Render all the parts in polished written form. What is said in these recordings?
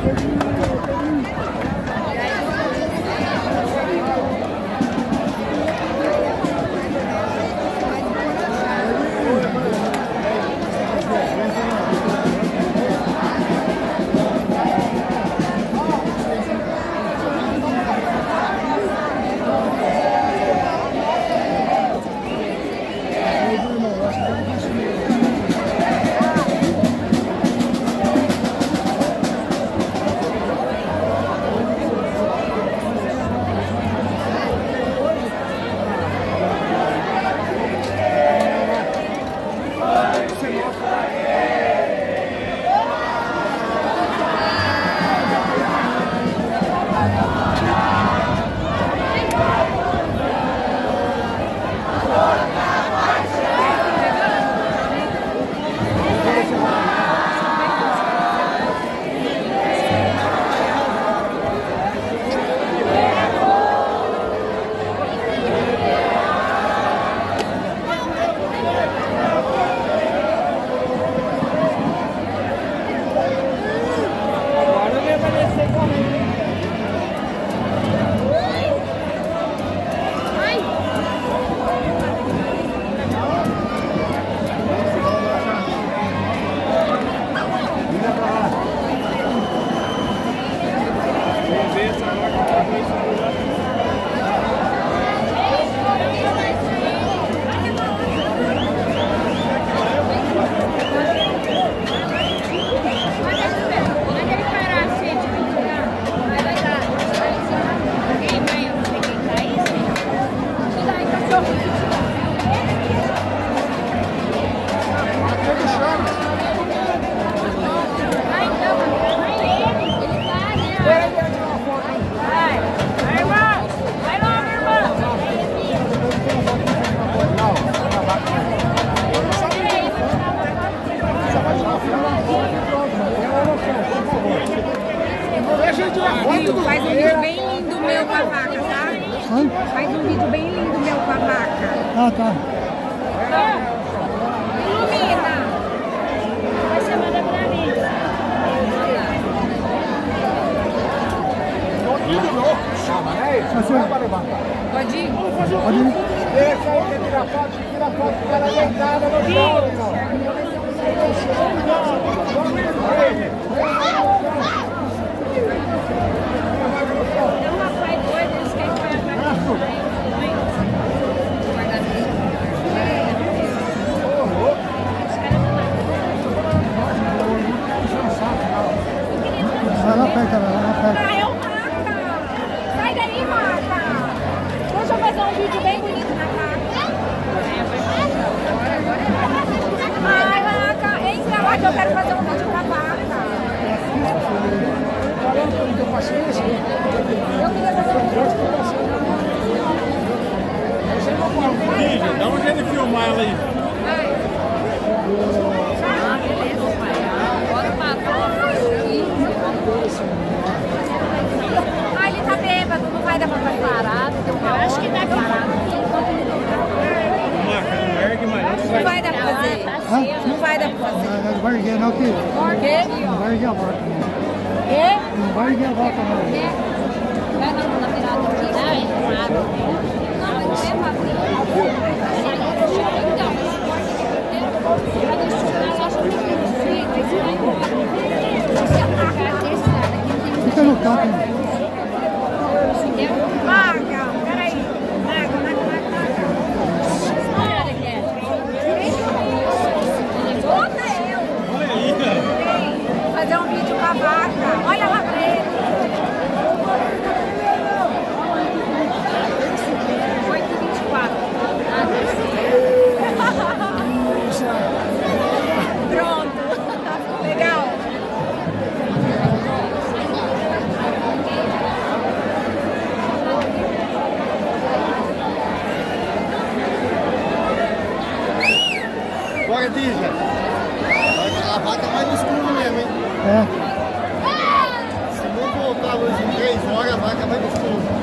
Faz um vídeo bem lindo meu com a vaca, tá? Faz um vídeo bem lindo meu com a vaca. Ah, tá. Ilumina. Vai ser mandar pra mim. Pode ir? Pode ir. Deixa aí, tira foto com ela deitada no chão. Vai lá perto, vai lá perto. Ah, é o Maca! Sai daí, Maca! Deixa eu fazer um vídeo bem bonito na vaca. Ai, Maca, entra lá que eu quero fazer um vídeo com a vaca. Não paciência. Eu queria fazer um vídeo com a Lígia, dá um jeito de filmar ela aí. Ah, beleza, pai. Agora o patrão. Ah, ele tá bêbado, não vai dar pra fazer parado. Eu acho que dá pra parar. Marca, não ergue mais. Não vai dar pra fazer. Não vai dar pra fazer. Não vai erguer não, que Por quê? não vai erguer a vaca. Quê? Não vai erguer a vaca não. Vai na virada aqui. Ah, é claro. Não, eu não é pra abrir. Fica no canto, né? Maga, peraí. Maga. Olha que é. Olha aí, cara. Vou fazer um vídeo com a vaca. Olha lá pra ele. 8h24. Pronto. Legal. Bora, Lígia. A vaca vai no escuro mesmo, hein? É. Se não voltar a luz em 3 horas, a vaca vai no escuro.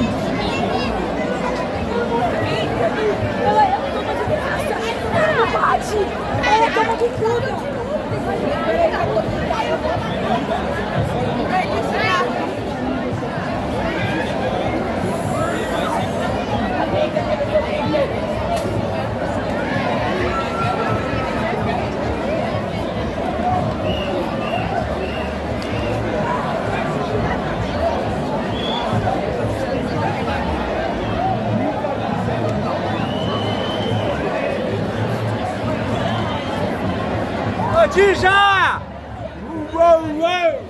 Toma de tudo! Tija! Uou, uou!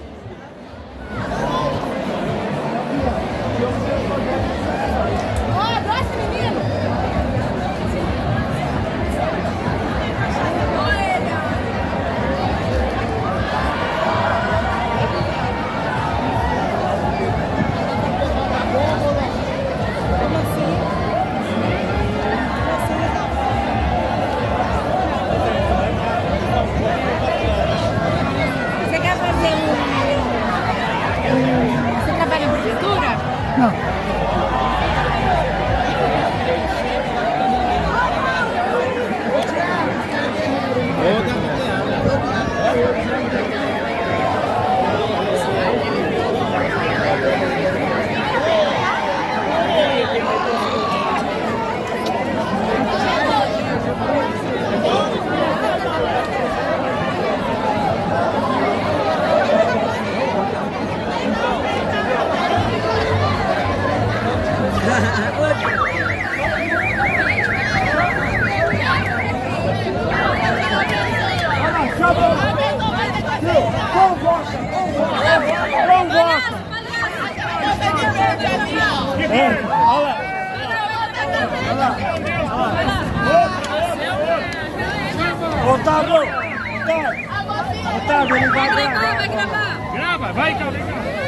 Otávio, ele vai gravar. Grava, vai, Calvin.